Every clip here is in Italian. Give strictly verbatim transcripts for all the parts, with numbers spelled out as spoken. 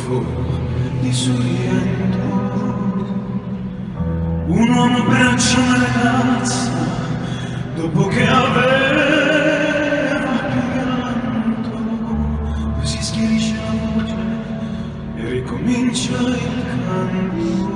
fuoco di Sorrento. Un uomo abbraccia una ragazza dopo che aveva pianto, poi si schiarisce la voce e ricomincia il canto.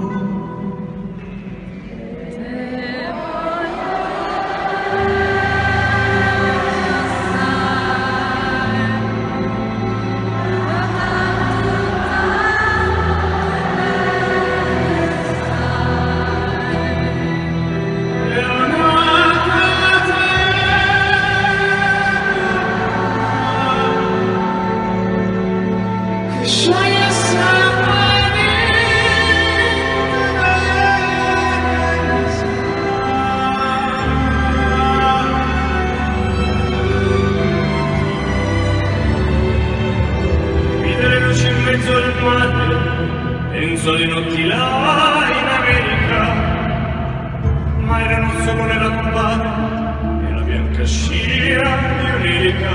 Penso alle notti là in America, ma erano solo nella campana e la bianca scia di un'erica.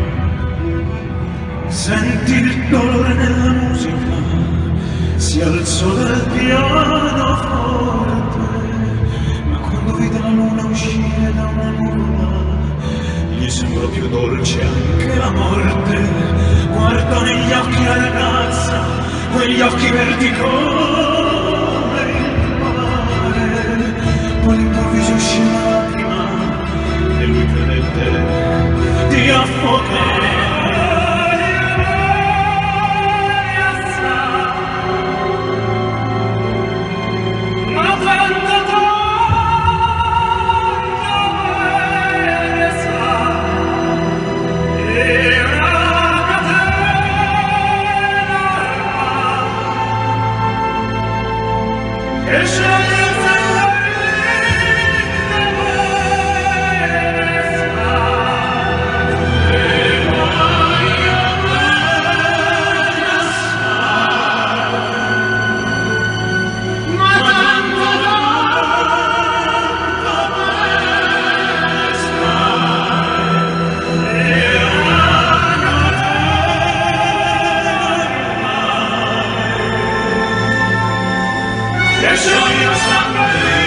Senti il dolore nella musica, si alzò dal pianoforte, ma quando vide la luna uscire da una nuvola, gli sembrò più dolce anche la morte. Guardò negli occhi la ragazza, quegli occhi verdi come il mare, poi all'improvviso uscì una lacrima e lui credette di affogare. Show you somebody.